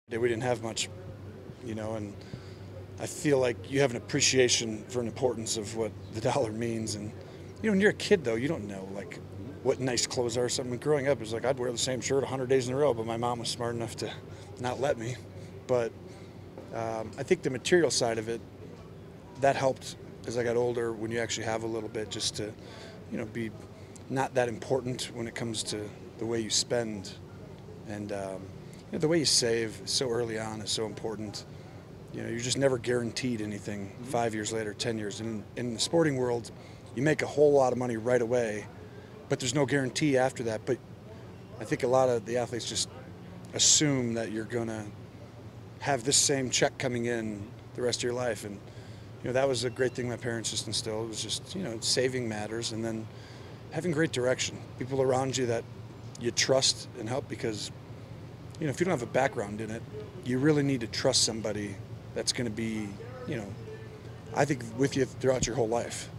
We didn't have much, and I feel like you have an appreciation for an importance of what the dollar means. And, when you're a kid, though, you don't know, like, what nice clothes are or something. Growing up, it was like I'd wear the same shirt 100 days in a row, but my mom was smart enough to not let me. But I think the material side of it, that helped as I got older when you actually have a little bit just to, be not that important when it comes to the way you spend. And the way you save so early on is so important. You're just never guaranteed anything 5 years later, 10 years. And in the sporting world, you make a whole lot of money right away, but there's no guarantee after that. But I think a lot of the athletes just assume that you're going to have this same check coming in the rest of your life. And, that was a great thing my parents just instilled. It was just, saving matters, and then having great direction. People around you that you trust and help, because, if you don't have a background in it, you really need to trust somebody that's going to be, I think, with you throughout your whole life.